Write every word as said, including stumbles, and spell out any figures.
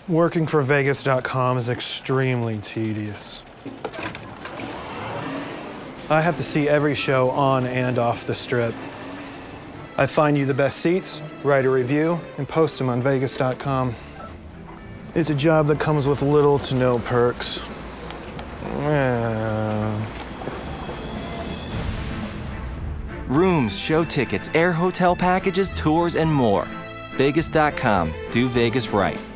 Working for Vegas dot com is extremely tedious. I have to see every show on and off the strip. I find you the best seats, write a review, and post them on Vegas dot com. It's a job that comes with little to no perks. Uh... Rooms, show tickets, air hotel packages, tours, and more. Vegas dot com. Do Vegas right.